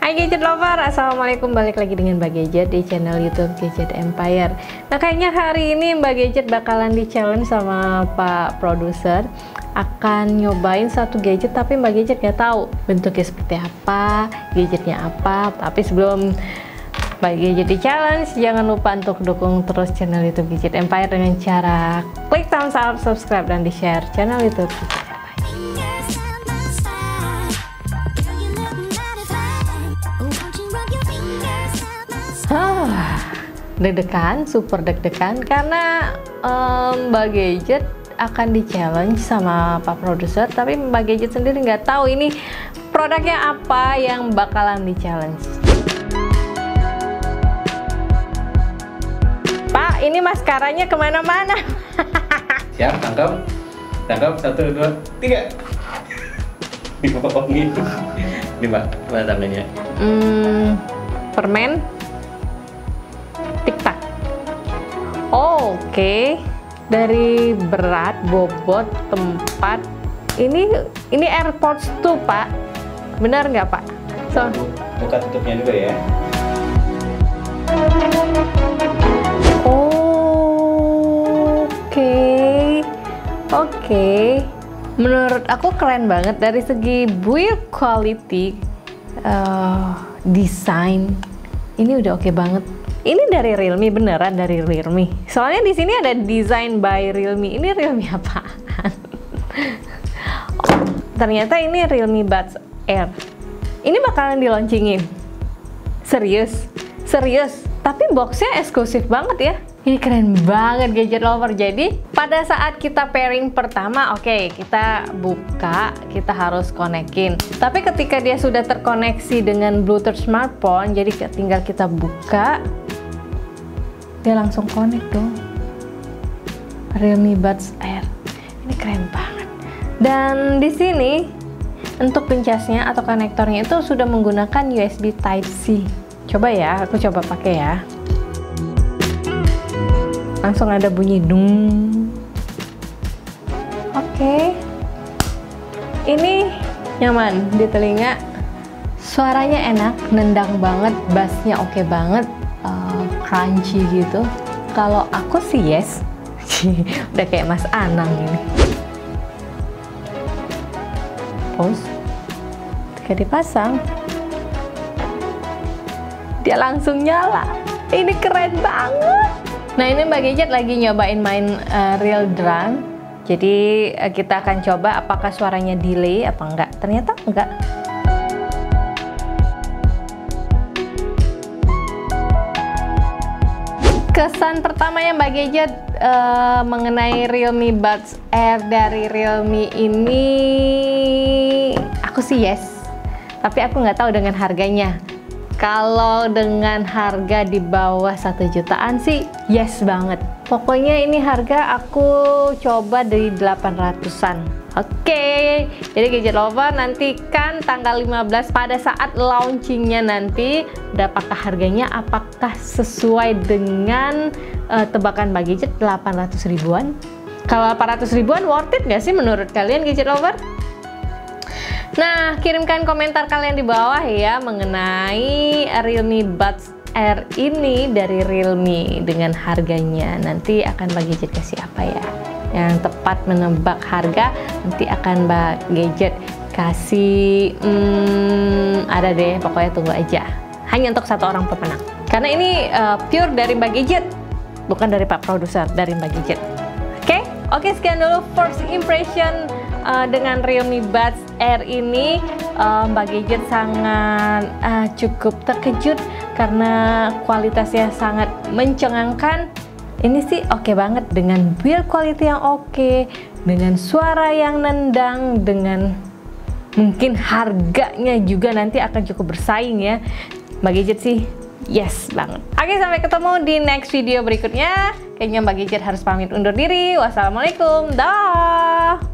Hai Gadget Lover, Assalamualaikum, balik lagi dengan Mbak Gadget di channel YouTube Gadget Empire. Nah, kayaknya hari ini Mbak Gadget bakalan di challenge sama Pak Produser, akan nyobain satu gadget tapi Mbak Gadget nggak tahu bentuknya seperti apa, gadgetnya apa. Tapi sebelum Mbak Gadget di challenge, jangan lupa untuk dukung terus channel YouTube Gadget Empire dengan cara klik thumbs up, subscribe, dan di share channel YouTube Gadget Empire. Deg-degan, super deg-degan karena Mbak Gadget akan di challenge sama Pak Produser, tapi Mbak Gadget sendiri nggak tahu ini produknya apa yang bakalan di challenge. Pak, ini maskaranya kemana-mana. Siap, tangkap, 1, 2, 3. Dibohongin. Ini Mbak, mana tangannya? Permen. Tik-tak. Oke. Dari berat, bobot, tempat. Ini AirPods tuh, Pak. Benar nggak, Pak? So, buka tutupnya dulu ya. Oke. Menurut aku keren banget dari segi build quality, desain. Ini udah oke banget. Ini dari Realme, beneran dari Realme. Soalnya di sini ada design by Realme. Ini Realme apaan? Oh, ternyata ini Realme Buds Air. Ini bakalan di-launchingin. Serius? Serius? Tapi boxnya eksklusif banget ya. Ini keren banget Gadget Lover. Jadi pada saat kita pairing pertama, oke, kita buka, kita harus konekin. Tapi ketika dia sudah terkoneksi dengan Bluetooth smartphone, jadi tinggal kita buka, dia langsung connect dong. Realme Buds Air. Ini keren banget. Dan di sini untuk pencasnya atau konektornya itu sudah menggunakan USB Type-C. Coba ya, aku coba pakai ya. Langsung ada bunyi dung. Oke. Ini nyaman di telinga. Suaranya enak, nendang banget, bassnya oke banget. Crunchy gitu. Kalau aku sih yes. Udah kayak Mas Anang ini. Pause. Ketika dipasang, dia langsung nyala. Ini keren banget. Nah, ini Mbak Gadget lagi nyobain main real drum. Jadi kita akan coba apakah suaranya delay apa enggak. Ternyata enggak. Kesan pertamanya Mbak Gadget mengenai Realme Buds Air dari Realme ini, aku sih yes. Tapi aku nggak tahu dengan harganya. Kalau dengan harga di bawah 1 jutaan sih yes banget. Pokoknya ini harga aku coba dari 800-an. Oke, jadi Gadget Lover nantikan tanggal 15 pada saat launchingnya nanti. Berapakah harganya? Apakah sesuai dengan tebakan Mbak Gadget 800 ribuan? Kalau 800 ribuan worth it nggak sih menurut kalian Gadget Lover? Nah, kirimkan komentar kalian di bawah ya mengenai Realme Buds Air ini dari Realme dengan harganya. Nanti akan Mbak Gadget kasih apa ya? Yang tepat menebak harga nanti akan Mbak Gadget kasih ada deh, pokoknya tunggu aja. Hanya untuk satu orang pemenang. Karena ini pure dari Mbak Gadget, bukan dari Pak Produser, dari Mbak Gadget. Oke, sekian dulu first impression dengan Realme Buds Air ini. Mbak Gadget sangat cukup terkejut karena kualitasnya sangat mencengangkan. Ini sih oke banget dengan build quality yang oke, dengan suara yang nendang, dengan mungkin harganya juga nanti akan cukup bersaing ya. Mbak Gadget sih yes banget. Oke, sampai ketemu di next video berikutnya. Kayaknya Mbak Gadget harus pamit undur diri. Wassalamualaikum. Dah.